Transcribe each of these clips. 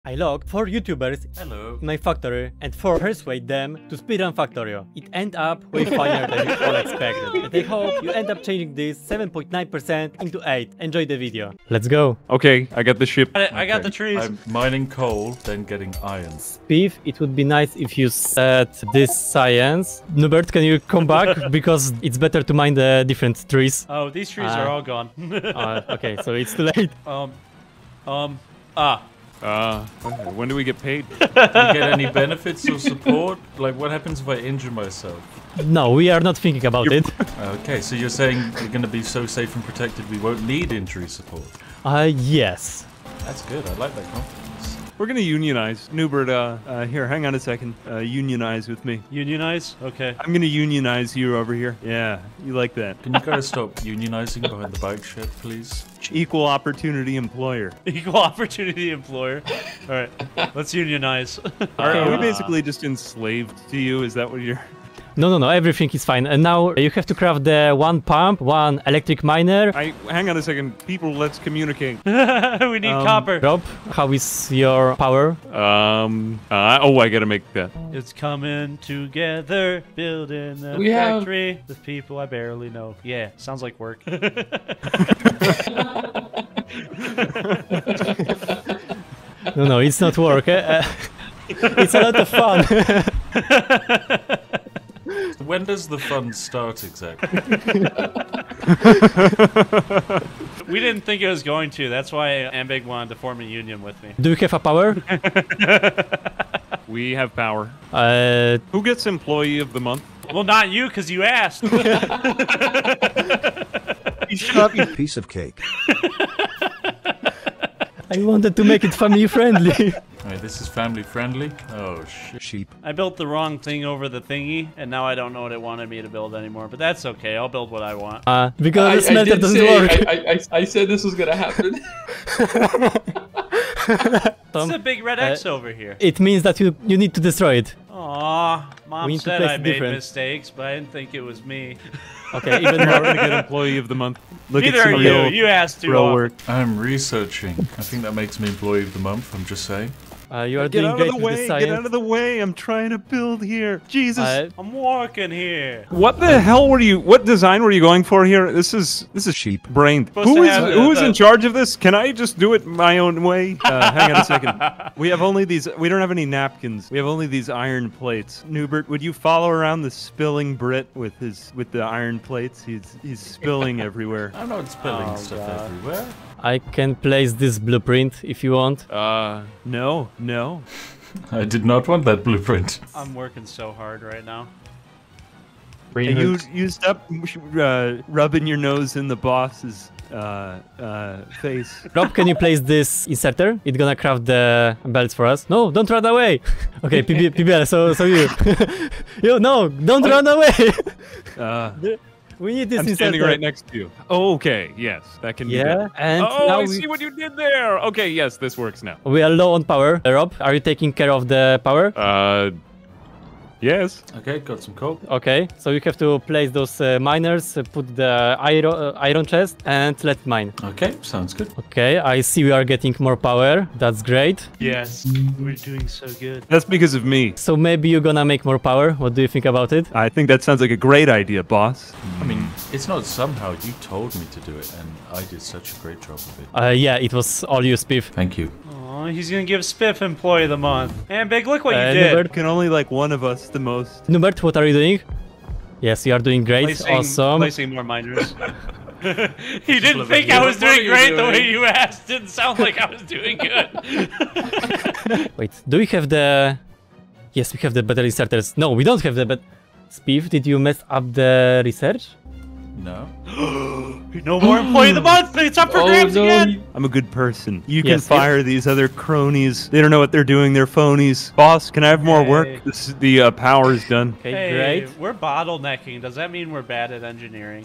I logged 4 YouTubers in my factory and persuade them to speedrun Factorio. It ended up way funnier than you all expected. And I hope you end up changing this 7.9% into 8. Enjoy the video. Let's go. Okay, I got the ship. I got the trees. I'm mining coal, then getting iron. Spiff, it would be nice if you set this science. Noobert, can you come back? Because it's better to mine the different trees. Oh, these trees are all gone. Okay, so it's too late. When do we get paid? Do you get any benefits or support? Like, what happens if I injure myself? No, we are not thinking about it. Okay, so you're saying you're going to be so safe and protected we won't need injury support? Yes. That's good. I like that confidence. We're gonna unionize. Noobert, here, hang on a second. Unionize with me. Unionize? Okay. I'm gonna unionize you over here. Yeah, you like that. Can you guys stop unionizing behind the bike shed, please? Equal opportunity employer. Equal opportunity employer. All right, let's unionize. Are we basically just enslaved to you? Is that what you're... No, everything is fine. And now you have to craft the one pump, one electric miner. Hang on a second. People, let's communicate. We need copper. Rob, how is your power? I gotta make that. It's coming together, building a factory with people I barely know. Yeah, sounds like work. No, it's not work. It's a lot of fun. When does the fun start exactly? We didn't think it was going to. That's why Ambig wanted to form a union with me. Do you have a power? We have power. Who gets employee of the month? Well, not you, because you asked. Shut up, you piece of cake. I wanted to make it family friendly. Wait, this is family friendly? Oh, shit. Sheep. I built the wrong thing over the thingy, and now I don't know what it wanted me to build anymore. But that's okay. I'll build what I want. Because the smelter doesn't work. I said this was gonna happen. There's a big red X over here. It means that you need to destroy it. Aw, Mom said place I it made different. mistakes, but I didn't think it was me. Okay, even You're not more. gonna get employee of the month. Look Neither at are some you. real You asked too pro often. work. I'm researching. I think that makes me employee of the month, I'm just saying. You are Get doing out great of the with way! the Get science. out of the way! I'm trying to build here. Jesus! I'm working here. What the hell were you? What design were you going for here? This is Sheep. brain. Supposed Who to is have who is the- in charge of this? Can I just do it my own way? Hang on a second. We have only these. We don't have any napkins. We have only these iron plates. Noobert, would you follow around the spilling Brit with the iron plates? He's spilling everywhere. I'm not spilling stuff everywhere. I can place this blueprint if you want. No. I did not want that blueprint. I'm working so hard right now. And you stop rubbing your nose in the boss's face. Rob, can you place this inserter? It's gonna craft the belts for us. No, don't run away. Okay, PBL, so you. No, don't run away. We need this I'm inserter. standing right next to you. Oh, okay, yes, that can be done. And Oh, now I see what you did there. Okay, yes, this works now. we are low on power. Rob, are you taking care of the power? Yes. Okay, got some coal. Okay, so you have to place those miners, put the iron chest, and let mine. Okay, sounds good. Okay, I see we are getting more power. That's great. Yes, we're doing so good. That's because of me. So maybe you're gonna make more power. What do you think about it? I think that sounds like a great idea, boss. I mean, it's not somehow. You told me to do it, and I did such a great job of it. Yeah, it was all you, Spiff. Thank you. Aw, he's gonna give Spiff employee of the month. And Big, look what you did. Noobert, Can only like one of us the most. Noobert, what are you doing? Yes, you are doing great. Awesome. Placing more miners. He didn't of think it. I was What are doing you great the way doing? you asked. Didn't sound like I was doing good. Wait, do we have the... Yes, we have the better inserters. No, we don't have the better... Spiff, did you mess up the research? No. No more employee of the month. It's up for grabs again. I'm a good person. You can Yes, fire these other cronies. They don't know what they're doing. They're phonies. Boss, can I have more Hey. work? This is the power is done. Okay, Hey, great. we're bottlenecking. Does that mean we're bad at engineering?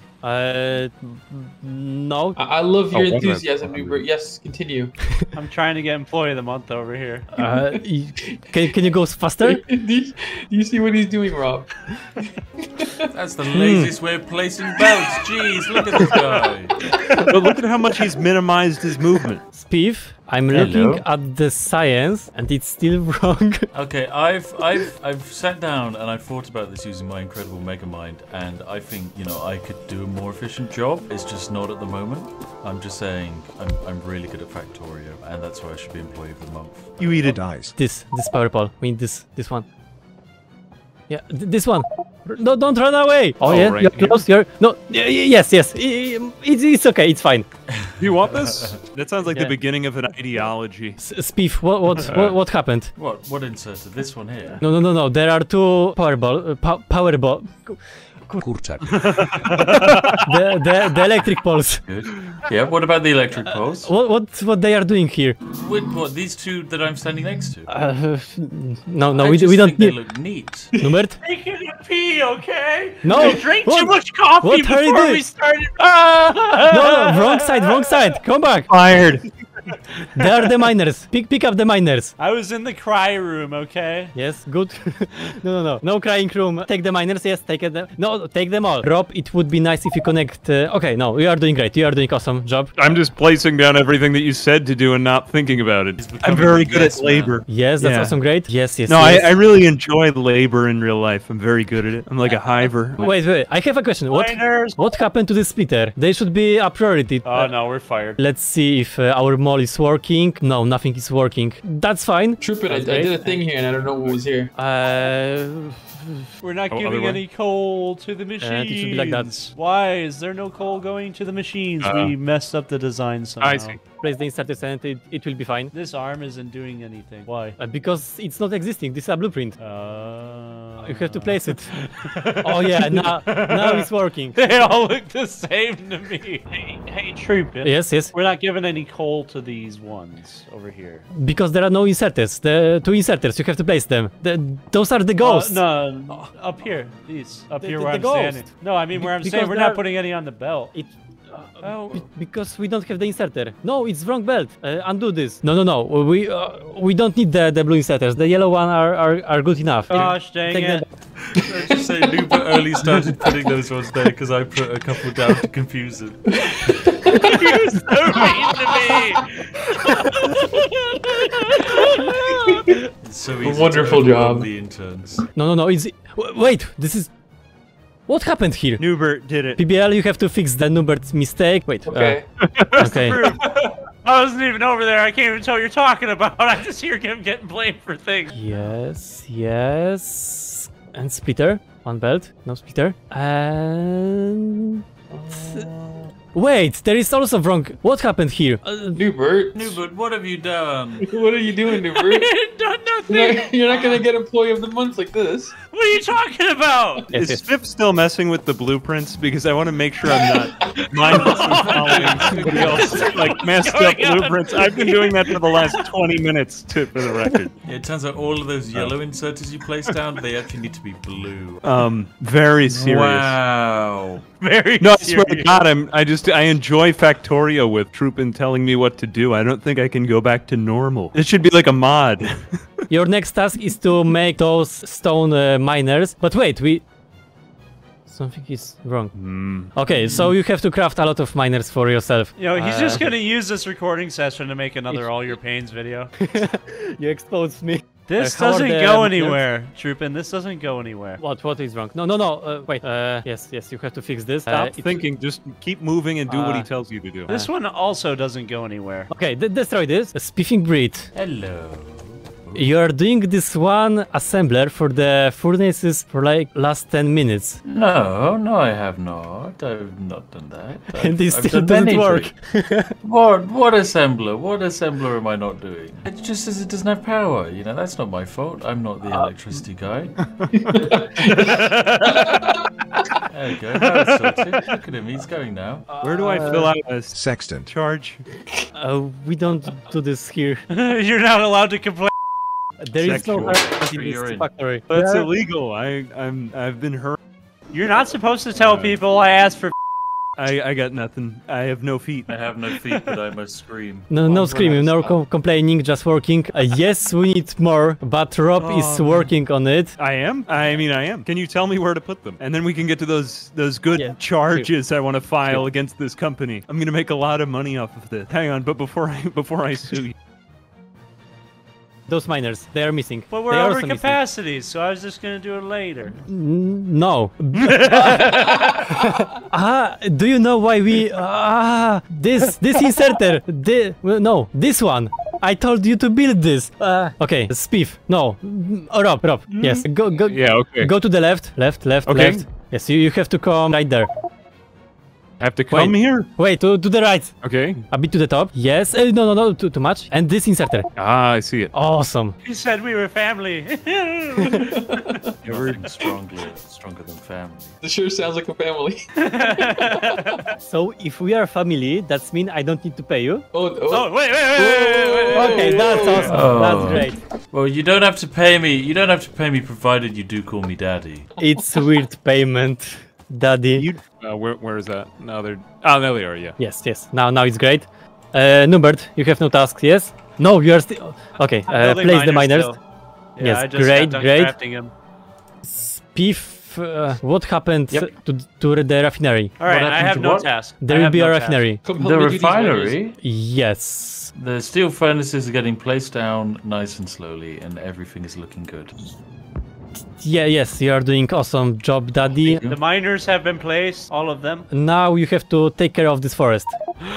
No. I love your Oh, enthusiasm, Noobert. Yes, continue. I'm trying to get employee of the month over here. Can you go faster? do you see what he's doing, Rob? That's the laziest way of placing belts. Jeez, look at this guy. But look at how much he's minimized his movement. Spiff, I'm looking at the science and it's still wrong. Okay, I've sat down and I've thought about this using my incredible mega mind, and I think, you know, I could do a more efficient job. It's just not at the moment. I'm just saying I'm really good at Factorio, and that's why I should be employee of the month. You eat it. Dies. This power pole. We need this one. Yeah, this one. No, don't run away. Oh yeah, right you're close. You're no. Yes. It's okay. It's fine. Do you want this? That sounds like the beginning of an ideology. Spiff, what happened? What inserted? This one here? No. There are two power ball. Kurczak. the electric poles. Good. Yeah. What about the electric poles? What they are doing here? What these two that I'm standing next to? No. I We just don't think they need. look neat. Noobert? Taking a pee, okay? No. I drank too much coffee What are you before doing? we started. No, wrong side. Come back. Fired. They are the miners. Pick up the miners. I was in the cry room, okay? Yes, good. No crying room. Take the miners. Yes, take them. No, take them all. Rob, it would be nice if you connect. Okay, no, you are doing great. You are doing awesome job. I'm just placing down everything that you said to do and not thinking about it. I'm becoming very a good yes at labor. Yes, that's awesome. Great. Yes. No, yes. I really enjoy labor in real life. I'm very good at it. I'm like a hiver. Wait. I have a question. Miners. What happened to the splitter? They should be a priority. Oh no, we're fired. Let's see if our mall is working. No, nothing is working. That's fine. Trupen, I did a thing here and I don't know what was here. We're not giving any coal to the machines. it should be like that. Why is there no coal going to the machines? We messed up the design somehow. I see. Place the inserters and it will be fine. This arm isn't doing anything. Why? Because it's not existing. This is a blueprint. You have to place it. Oh yeah, now it's working. They all look the same to me. Hey, Trupen. Yes. We're not giving any coal to these ones over here. Because there are no inserters. The two inserters, you have to place them. Those are the ghosts. No, up here. These. Up here where I'm ghost. standing. No, I mean where I'm Because standing. We're they're- not putting any on the belt. Because we don't have the inserter. No, it's wrong belt. Undo this. No. We don't need the blue inserters. The yellow one are good enough. Gosh, dang Take it. them. I just say Noobert early started putting those ones there because I put a couple down to confuse it. You're so mean to me. It's so easy wonderful to overwhelm job. the interns. No. Wait. This is. What happened here? Noobert did it. PBL, you have to fix the Noobert's mistake. Wait. Okay. Okay. I wasn't even over there. I can't even tell what you're talking about. I just hear him getting blamed for things. Yes. And splitter. One belt. No splitter. And... Wait, there is also wrong. What happened here? Noobert. Noobert, what have you done? What are you doing, Noobert? Done nothing. You're not gonna get employee of the month like this. What are you talking about? Yes, Is yes. Spiff still messing with the blueprints? Because I want to make sure I'm not mindlessly following somebody else's like messed up blueprints. I've been doing that for the last 20 minutes, for the record. Yeah, it turns out all of those yellow inserters you placed down, they actually need to be blue. Very serious. Wow. Very No, I swear to serious. God, I enjoy Factorio with Trupen telling me what to do. I don't think I can go back to normal. It should be like a mod. Your next task is to make those stone miners. But wait, something is wrong. Okay, so you have to craft a lot of miners for yourself. You know, he's just gonna use this recording session to make another All Your Pains video. You exposed me. This How are doesn't the go miners? anywhere, Trupen. This doesn't go anywhere. What is wrong? No. Wait. Yes. You have to fix this. Stop It- thinking. Just keep moving and do what he tells you to do. This one also doesn't go anywhere. Okay, destroy this. Spiffing Brit. Hello. You are doing this one assembler for the furnaces for like last 10 minutes. No, I have not. I've not done that. And this I've still done doesn't many work. tricks. What assembler? What assembler am I not doing? It just says it doesn't have power. You know, that's not my fault. I'm not the electricity guy. There you go. Now it's sorted. Look at him. He's going now. Where do I fill out a Sextant. charge? We don't do this here. You're not allowed to complain. There is no Sexual. harassment in You're this in. factory. That's Yeah. illegal. I've been hurt. You're not supposed to tell people I asked for. I got nothing. I have no feet. I have no feet, but I must scream. No screaming, no complaining, just working. Yes, we need more, but Rob is working on it. I am? I mean, I am. Can you tell me where to put them? And then we can get to those good charges I want to file against this company. I'm going to make a lot of money off of this. Hang on, but before I sue you. Those miners, they are missing. But we're over capacity, so I was just gonna do it later. No. Do you know why we... this inserter. No, this one. I told you to build this. Okay, Spiff. No. Rob. Yes. Go. Yeah, okay. Go to the left. Left. Yes, you have to come right there. I have to come here? Wait, to the right. Okay. A bit to the top. Yes. No, too much. And this inserter. Ah, I see it. Awesome. He said we were family. Everything's stronger than family. This sure sounds like a family. So if we are family, that means I don't need to pay you. Oh, wait. Okay, that's awesome. Oh. That's great. Well, you don't have to pay me. You don't have to pay me, provided you do call me daddy. It's weird payment, daddy. Where is that? No, there they are. Yeah. Yes. Now it's great. Noobert, you have no tasks. Yes. No, you are still. Okay. Place the miners. Yeah, yes. I just great. crafting him. Spiff, what happened to the refinery? All right, I have no task. There will be a refinery. The refinery? Yes. The steel furnaces are getting placed down nice and slowly, and everything is looking good. Yes, you are doing awesome job, daddy. The miners have been placed, all of them. Now you have to take care of this forest.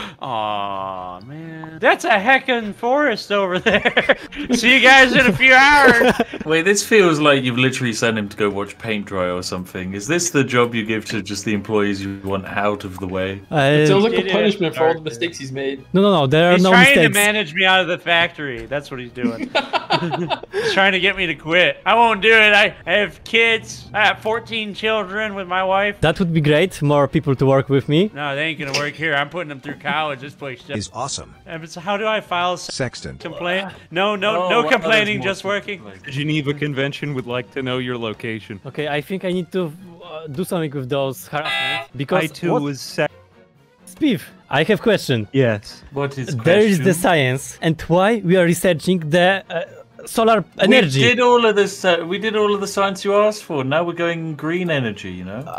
Aw, man. That's a heckin' forest over there. See you guys in a few hours. Wait, this feels like you've literally sent him to go watch paint dry or something. Is this the job you give to just the employees you want out of the way? It sounds like a punishment for all the mistakes he's made. No, there are no mistakes. He's trying mistakes. to manage me out of the factory. That's what he's doing. He's trying to get me to quit. I won't do it. I have kids. I have 14 children with my wife. That would be great. More people to work with me. No, they ain't gonna work here. I'm putting them through college. This place is awesome. So how do I file Sextant. complaint? No complaining, just working. The Geneva Convention would like to know your location. Okay, I think I need to do something with those harassment because I too was sex. Spiff, I have question. Yes. What is There is the science, and why we are researching the solar energy. We did all of this. We did all of the science you asked for. Now we're going green energy. You know.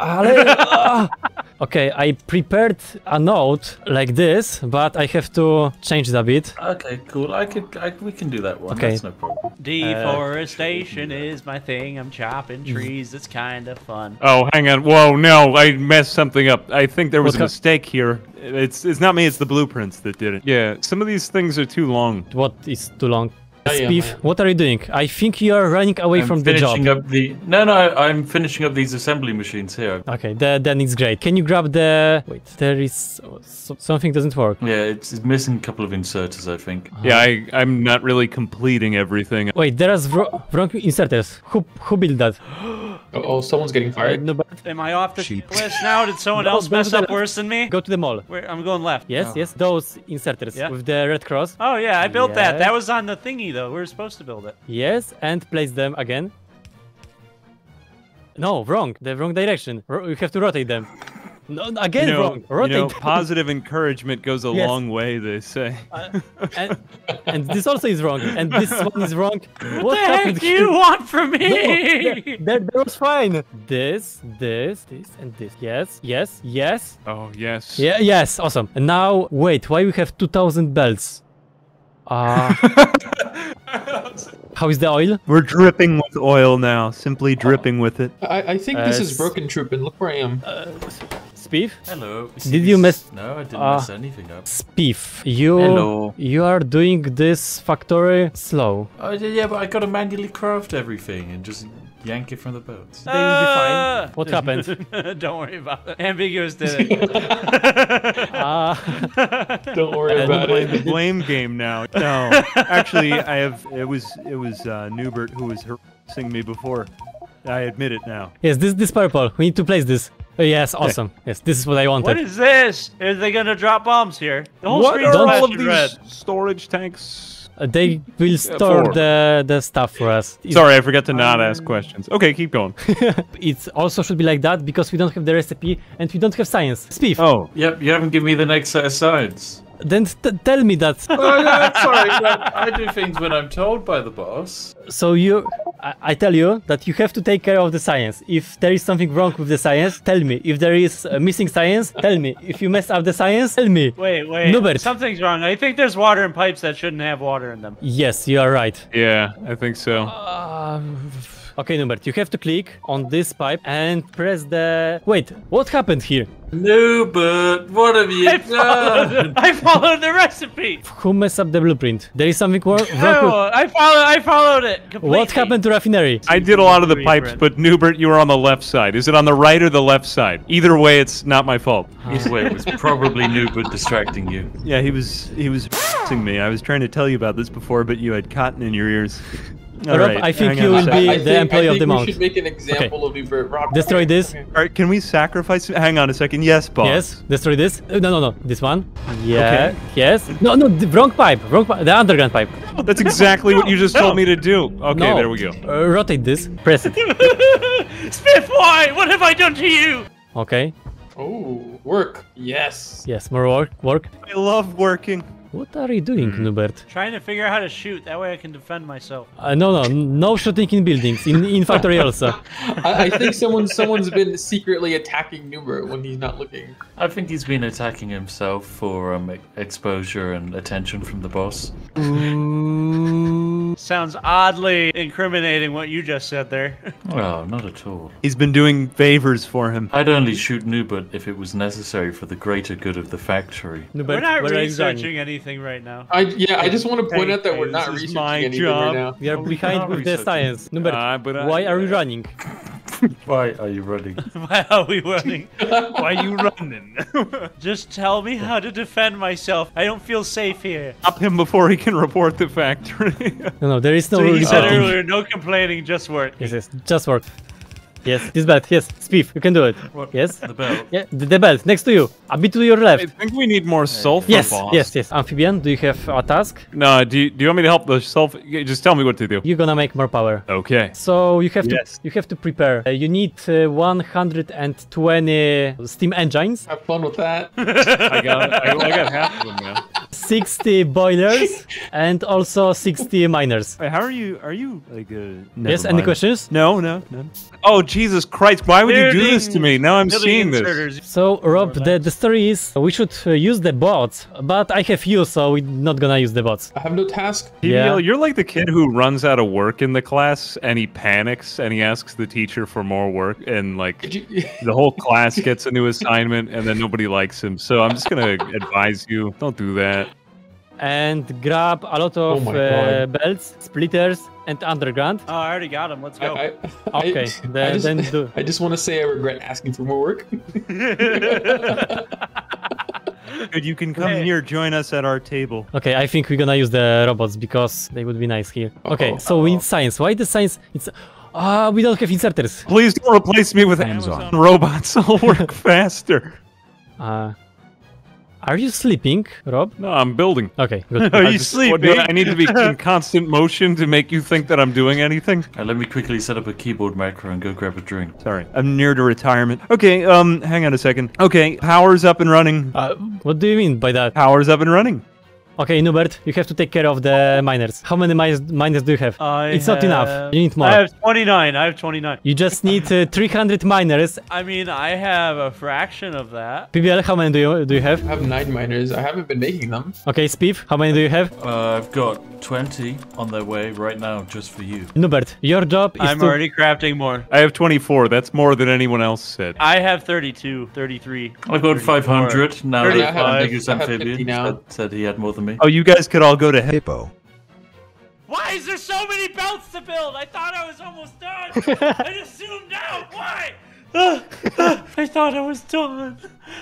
Okay, I prepared a note like this, but I have to change it a bit. Okay, cool. We can do that one. Okay. That's no problem. Deforestation is my thing. I'm chopping trees. It's kind of fun. Oh, hang on. Whoa, no, I messed something up. I think there was a mistake here. It's not me. It's the blueprints that did it. Yeah, some of these things are too long. What is too long? Spiff, what are you doing? I think you are running away from the job. I'm finishing up these assembly machines here. Okay, then it's great. Can you grab the... Wait, there is... something doesn't work. Yeah, it's missing a couple of inserters, I think. Yeah, I'm not really completing everything. Wait, there is wrong inserters. Who built that? Oh, someone's getting fired. No, but... Am I off the list now? Did someone else mess up worse than me? Go to the mall. I'm going left. Yes, those inserters with the red cross. Oh yeah, I built that. That was on the thingy though. We were supposed to build it. Yes, and place them again. No, wrong. The wrong direction. You have to rotate them. No, again, wrong. Rotate. Positive encouragement goes a long way, they say. And this also is wrong. And this one is wrong. What the heck do you want from me? No, that was fine. This, and this. Yes. Oh, yes. Yeah, yes. Awesome. And now, wait. Why we have 2,000 belts? How is the oil? We're dripping with oil now. Simply dripping with it. I think this is broken, Trupen. Look where I am. Spiff? Hello. Did you mess? No, I didn't mess anything up. Spiff, Hello. You are doing this factory slow. Oh yeah, but I gotta manually craft everything and just yank it from the boats. They will be fine. What happened? Don't worry about it. Ambiguous did it. Don't worry about it. The blame game now. No, actually, it was Noobert who was harassing me before. I admit it now. Yes, this purple. We need to place this. Yes, awesome. Yes, this is what I wanted. What is this? Are they gonna drop bombs here? The whole What screen are all of flashed these red. storage tanks? They will store 4. the stuff for us. Sorry, I forgot to not ask questions. Okay, keep going. It also should be like that because we don't have the recipe and we don't have science. Spiff. Oh. Yep, you haven't given me the next set of science. Then tell me that. Oh, yeah, sorry, but I do things when I'm told by the boss. So I tell you that you have to take care of the science. If there is something wrong with the science, tell me. If there is missing science, tell me. If you mess up the science, tell me. Wait. Noobert. Something's wrong. I think there's water in pipes that shouldn't have water in them. Yes, you are right. Yeah, I think so. Okay, Noobert, you have to click on this pipe and press the... Wait, what happened here? Noobert, what have you done? I followed the recipe. Who messed up the blueprint? There is something wrong with... No, I followed it completely. What happened to Raffinery? I did a lot of the pipes, but Noobert, you were on the left side. Is it on the right or the left side? Either way, it's not my fault. Either way, it was probably Noobert distracting you. Yeah, he was me. I was trying to tell you about this before, but you had cotton in your ears. All Rob, right, I think hang you on a will sec. be the employee of the we month. should make an example of Uber. Rob, Destroy this. okay. All right, can we sacrifice? Hang on a second. Yes, boss. Yes, destroy this. No. This one. Yeah. Yes. No, the wrong pipe. The underground pipe. That's exactly what you just told me to do. Okay, No. there we go. Rotate this. Press it. Spiff, why? What have I done to you? Okay. Oh, work. Yes. Yes, more work. I love working. What are you doing, Noobert? Trying to figure out how to shoot. That way I can defend myself. No shooting in buildings. In factory also. I think someone's been secretly attacking Noobert when he's not looking. I think he's been attacking himself for exposure and attention from the boss. Sounds oddly incriminating what you just said there. Oh, not at all. He's been doing favors for him. I'd only shoot Noobert if it was necessary for the greater good of the factory. Noobert, We're not where are you researching going? anything right now. I just want to point out that we're This not is researching my anything job. right now. We are behind with the researching. science. Noobert, but why are you running? Why are you running? Why are we running? Why are you running? Just tell me how to defend myself. I don't feel safe here. Stop him before he can report the factory. No, there is no So he said reporting. earlier, no complaining, just work. Yes, just work. Yes, this belt. Yes, Spiff, you can do it. What? Yes. The belt. Yeah, the belt next to you. A bit to your I left. think we need more sulfur, Yes, boss. yes. Amphibian, do you have a task? No, do you want me to help the sulfur? Just tell me what to do. You're gonna make more power. Okay. So you have Yes. to prepare. You need 120 steam engines, Have fun with that. I got half of them now. 60 boilers, and also 60 miners. Wait, how are you? Are you like a? Yes, any questions? No. Oh Jesus Christ! Why would you do this to me? Now I'm seeing this. So Rob, the story is we should use the bots, but I have you, so we're not gonna use the bots. I have no task. Yeah. You're like the kid who runs out of work in the class and he panics and he asks the teacher for more work and like Could you? the whole class gets a new assignment and then nobody likes him. So I'm just gonna advise you, don't do that. And grab a lot of my God. belts, splitters, and underground. Oh, I already got him. Let's go. Okay, then do. I just want to say I regret asking for more work. Good, you can come Hey. here, join us at our table. Okay, I think we're gonna use the robots because they would be nice here. Okay, so we need science. Why the science? It's we don't have inserters. Please don't replace me with Amazon robots. I'll work faster. Are you sleeping, Rob? No, I'm building. Okay, good. Are you sleeping? I need to be in constant motion to make you think that I'm doing anything. Let me quickly set up a keyboard macro and go grab a drink. Sorry, I'm near to retirement. Okay, hang on a second. Okay, power's up and running. What do you mean by that? Power's up and running. Okay, Noobert, you have to take care of the miners. How many miners do you have? It's not enough. You need more. I have 29. You just need 300 miners. I mean, I have a fraction of that. PBL, how many do you have? I have 9 miners. I haven't been making them. Okay, Spiff, how many do you have? I've got 20 on their way right now just for you. Noobert, your job is I'm to... already crafting more. I have 24. That's more than anyone else said. I have 32, 33. I've got 500 now that 35. I have 50 AmbiguousAmphibian now. said he had more than me. Oh, you guys could all go to Hippo. Why is there so many belts to build? I thought I was almost done. I just zoomed out. Why? I thought I was done.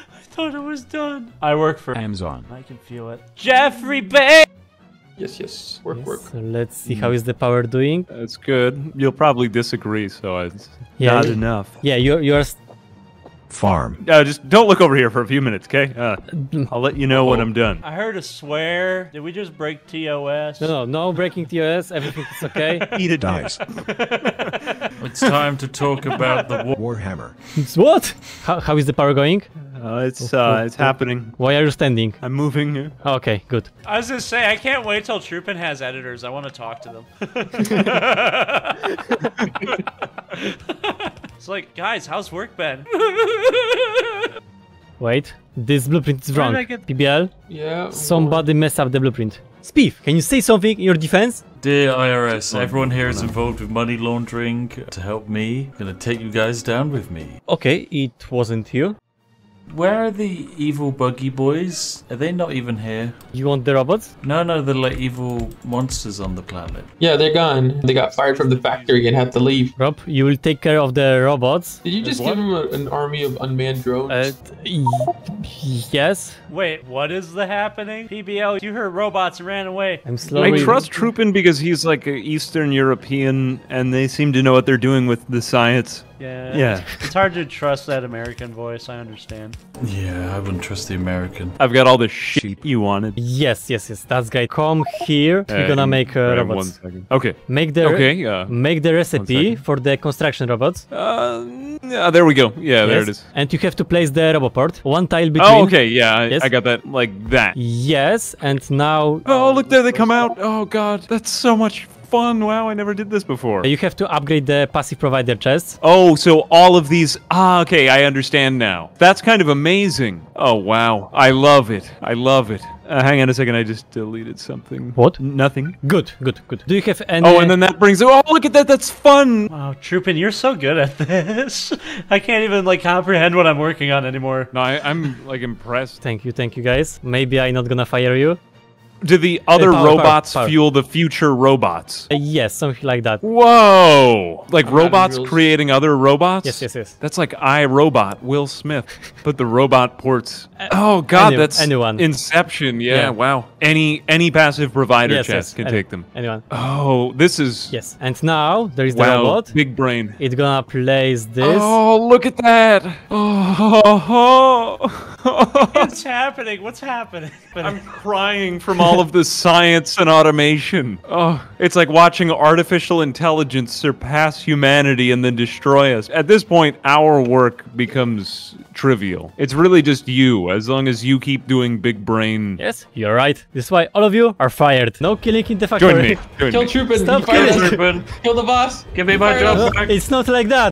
I work for Amazon. I can feel it. Jeffrey Bay. Yes. Work. So let's see how is the power doing. That's good. You'll probably disagree, so it's Yeah, not you- enough. Yeah, you're Farm. Just don't look over here for a few minutes, okay? I'll let you know when I'm done. I heard a swear. Did we just break TOS? No breaking TOS. Everything is okay. Eat a dice. It's time to talk about the war. Warhammer. It's what? How is the power going? It's happening. Why are you standing? I'm moving. Okay, good. I was gonna say, I can't wait till Trupen has editors. I want to talk to them. It's like, guys, how's work been? Wait, this blueprint is wrong. did I get- PBL, Yeah. somebody messed up the blueprint. Spiff, can you say something in your defense? Dear IRS, everyone here is involved with money laundering. To help me, I'm gonna take you guys down with me. Okay, it wasn't you. Where are the evil buggy boys? Are they not even here? You want the robots? No, they're like evil monsters on the planet. Yeah, they're gone. They got fired from the factory and had to leave. Rob, you will take care of the robots. Did you just give them an army of unmanned drones? Yes. Wait, what is the happening? PBL, you heard robots and ran away. I'm slowly... I trust Trupen because he's like an Eastern European, and they seem to know what they're doing with the science. Yeah. It's hard to trust that American voice, I understand. Yeah, I wouldn't trust the American. I've got all the shit you wanted. Yes, that's great. Come here. We're gonna make Right, robots. 1 second. Okay. Make the make the recipe for the construction robots. Yeah, there we go. Yeah, there it is. And you have to place the robot port. One tile between. Oh, okay. Yeah, Yes. I got that like that. Yes, and now Oh, look there they come out. Oh God, that's so much fun. Wow, I never did this before. you have to upgrade the passive provider chests. Oh, so all of these. Okay, I understand now. That's kind of amazing. Oh, wow. I love it. I love it. Hang on a second. I just deleted something. What? Nothing. Good. Do you have any... Oh, and then that brings. Oh, look at that. That's fun. Wow, Trupen, you're so good at this. I can't even like comprehend what I'm working on anymore. No, I'm like impressed. Thank you guys. Maybe I'm not gonna fire you. Do the other Power, robots power. fuel the future robots? Yes, something like that. Whoa! Like robots rules. creating other robots? Yes. That's like iRobot, Will Smith. But the robot ports. Oh God, that's anyone. Inception. Yeah, Yeah. wow. Any passive provider Yes, chest can take them. Anyone. Oh, this is Yes. And now there is the wow. robot. Big brain. It's gonna place this. Oh, look at that! Oh, What's happening? What's happening? I'm crying from all of the science and automation. Oh, it's like watching artificial intelligence surpass humanity and then destroy us. At this point, our work becomes trivial. It's really just you, as long as you keep doing big brain. Yes, you're right. This is why all of you are fired. No killing in the factory. Join me. Join Kill me. Trupen. Stop He fired killing. us. Trupen, Kill the boss. give me He my fired job us. back. It's not like that.